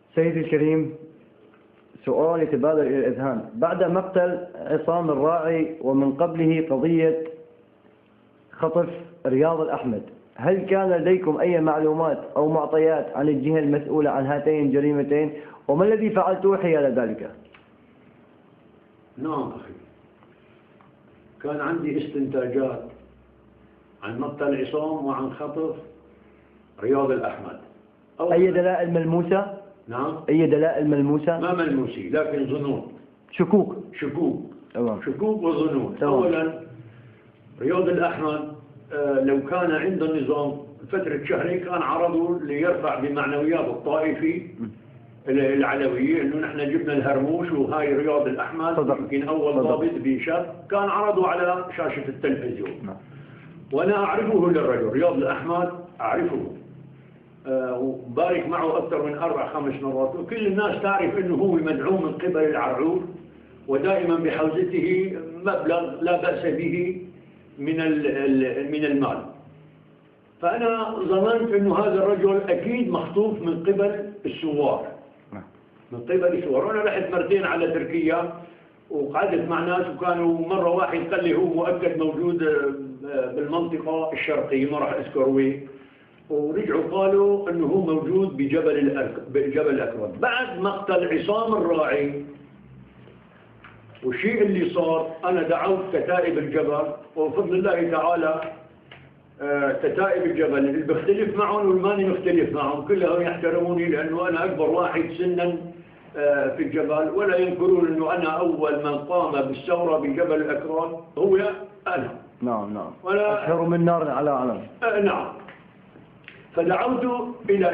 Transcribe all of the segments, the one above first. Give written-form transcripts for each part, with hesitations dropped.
سيدي الكريم، سؤال يتبادر إلى الأذهان. بعد مقتل عصام الراعي ومن قبله قضية خطف رياض الأحمد، هل كان لديكم أي معلومات أو معطيات عن الجهة المسؤولة عن هاتين الجريمتين، وما الذي فعلتوه حيال ذلك؟ نعم أخي، كان عندي استنتاجات عن مقتل عصام وعن خطف رياض الأحمد. أي دلائل ملموسة؟ نعم. أي دلائل ملموسة؟ ما ملموسي، لكن ظنون. شكوك. تمام. شكوك وظنون. أولا رياض الأحمد لو كان عند النظام فترة شهرين كان عرضوا ليرفع بمعنويات الطائفي العلوية انه نحن جبنا الهرموش وهاي رياض الأحمد يمكن اول ضابط بشاب، كان عرضوا على شاشة التلفزيون. وانا اعرفه للرجل رياض الأحمد، اعرفه وبارك معه اكثر من 4-5 مرات، وكل الناس تعرف انه هو مدعوم من قبل العرعور، ودائما بحوزته مبلغ لا بأس به من المال. فأنا ظننت أنه هذا الرجل أكيد مخطوف من قبل الثوار. وأنا رحت مرتين على تركيا وقعدت مع ناس، وكانوا مرة واحد قال لي هو مؤكد موجود بالمنطقة الشرقية، ما راح أذكر وين، ورجعوا قالوا أنه هو موجود بجبل الأكراد. بعد مقتل عصام الراعي والشيء اللي صار، أنا دعوت كتائب الجبل، وبفضل الله تعالى كتائب الجبل اللي بختلف معهم والماني مختلف معهم كلهم يحترموني، لأنه أنا أكبر واحد سنا في الجبل، ولا ينكرون أنه أنا أول من قام بالثورة بجبل الأكراد هو أنا. نعم. أشهر من نار على علم. نعم. فدعوت إلى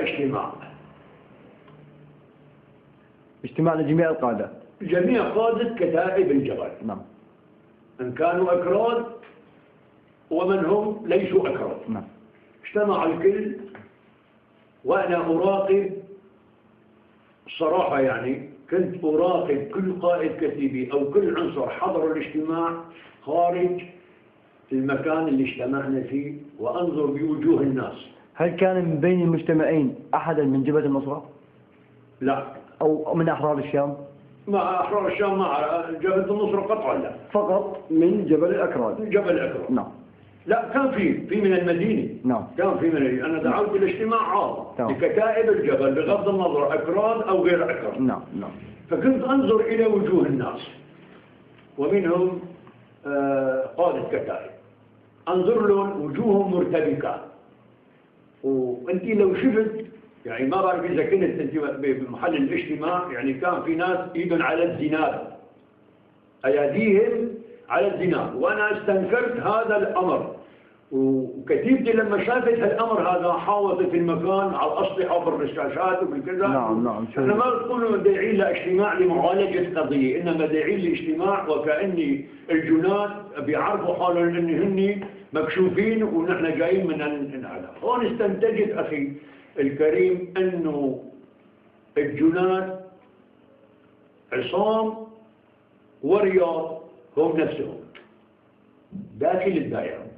اجتماع لجميع القادة، جميع قادة كتائب الجبل. نعم. إن كانوا أكراد ومن هم ليسوا أكراد. نعم. اجتمع الكل، وأنا أراقب الصراحة، يعني كنت أراقب كل قائد كتيبي أو كل عنصر حضر الاجتماع خارج المكان اللي اجتمعنا فيه، وأنظر بوجوه الناس. هل كان من بين المجتمعين أحدا من جبهة النصرة؟ لا. أو من أحرار الشام؟ مع أحرار الشام، مع جبهة النصرة قطعا لا. فقط من جبل الأكراد. جبل الأكراد. نعم. لا، كان في من المدينة. نعم. كان في من المدينة. أنا دعوت الاجتماع عام لكتائب الجبل بغض النظر أكراد أو غير أكراد. نعم. فكنت أنظر إلى وجوه الناس، ومنهم قادة كتائب، أنظر لهم وجوههم مرتبكة. وأنت لو شفت، يعني ما بعرف إذا كنت أنت بمحل الاجتماع، يعني كان في ناس إيدهم على الزناد، أيديهم على الزناد، وأنا استنكرت هذا الأمر. وكتيبتي لما شافت هالأمر هذا حاوطت المكان على الأسلحة وبالرشاشات وبالكذا. نعم. احنا ما تقولوا داعين لاجتماع لمعالجة قضية، إنما داعين لاجتماع وكأني الجنات بيعرفوا حالهم إن هن مكشوفين ونحن جايين من هذا. هون استنتجت أخي الكريم أنه الجنات عصام ورياض هم نفسهم داخل الدائرة.